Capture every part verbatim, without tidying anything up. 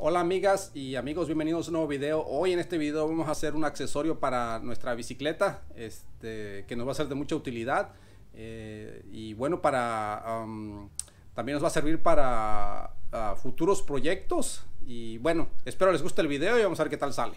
Hola amigas y amigos, bienvenidos a un nuevo video. Hoy en este video vamos a hacer un accesorio para nuestra bicicleta este, que nos va a ser de mucha utilidad eh, y bueno, para um, también nos va a servir para uh, futuros proyectos. Y bueno, espero les guste el video y vamos a ver qué tal sale.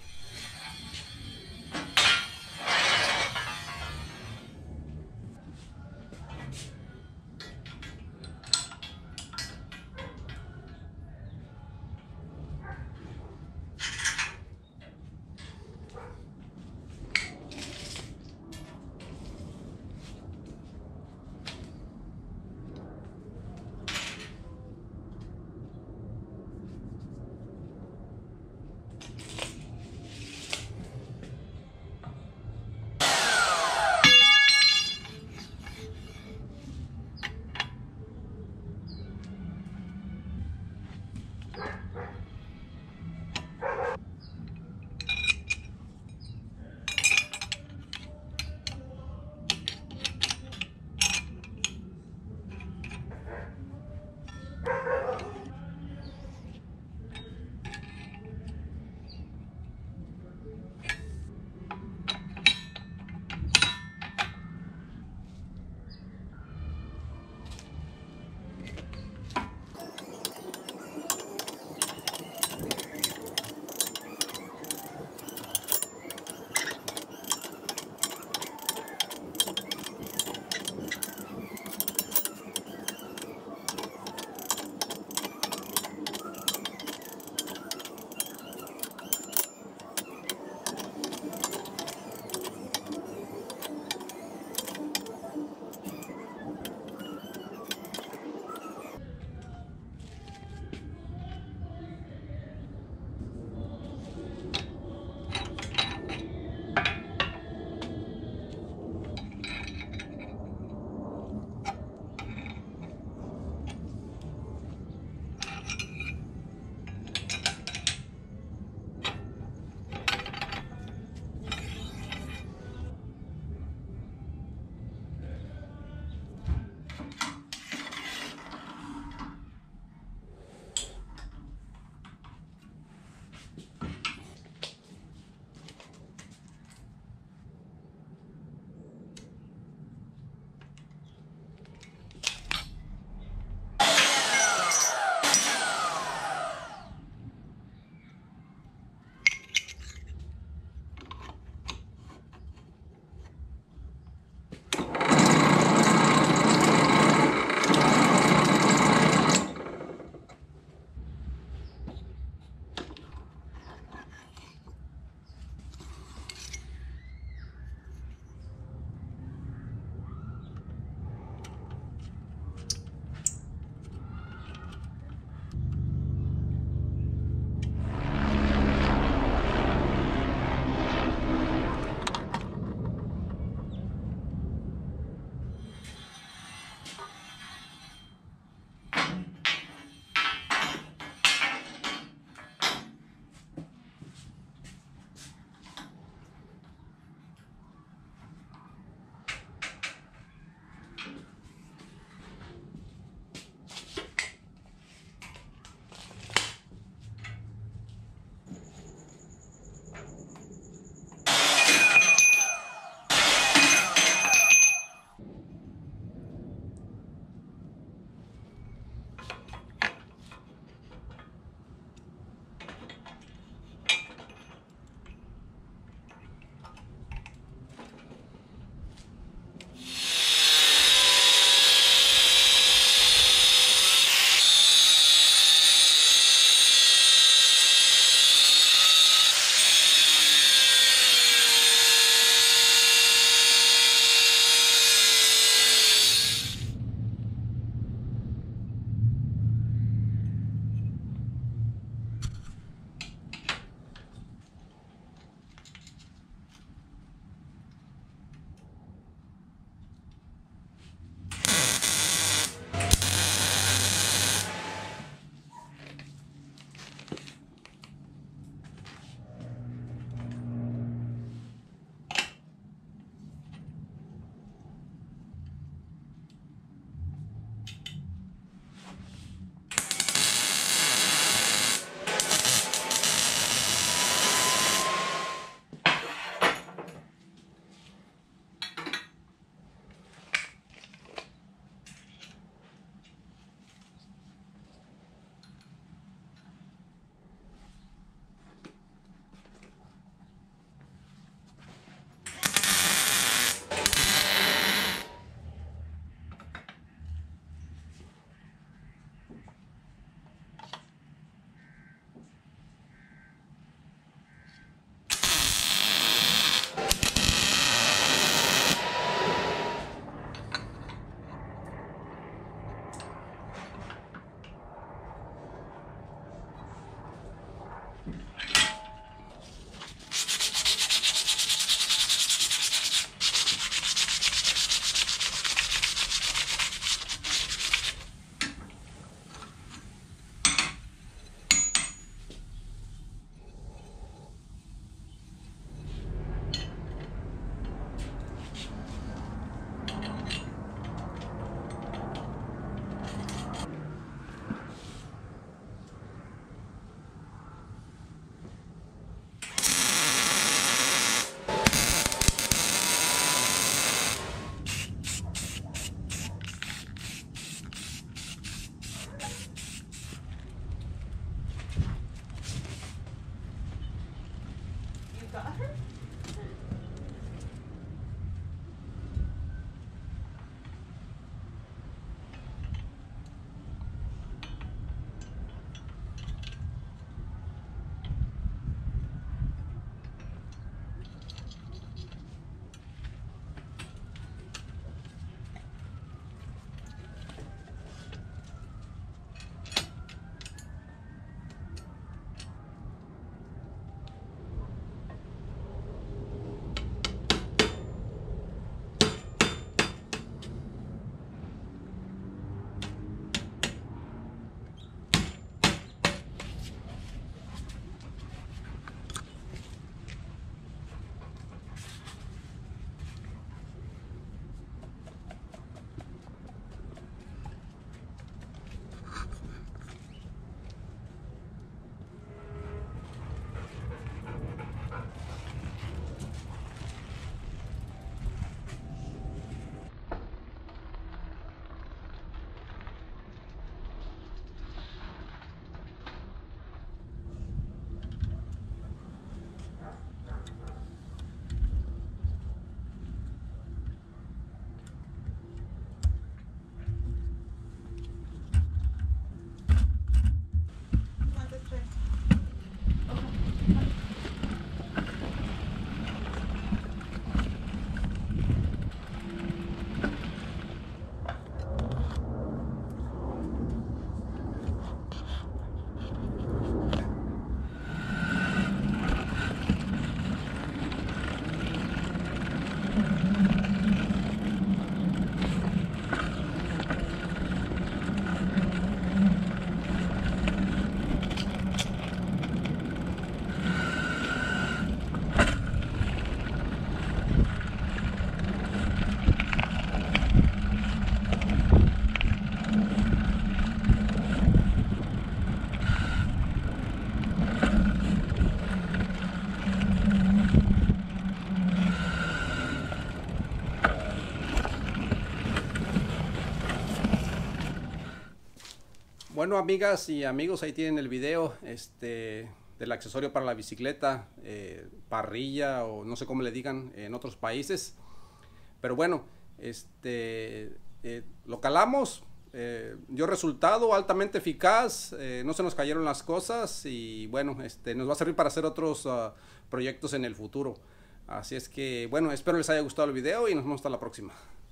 Bueno, amigas y amigos, ahí tienen el video este, del accesorio para la bicicleta, eh, parrilla o no sé cómo le digan en otros países. Pero bueno, este, eh, lo calamos, eh, dio resultado altamente eficaz, eh, no se nos cayeron las cosas y bueno, este, nos va a servir para hacer otros uh, proyectos en el futuro. Así es que bueno, espero les haya gustado el video y nos vemos hasta la próxima.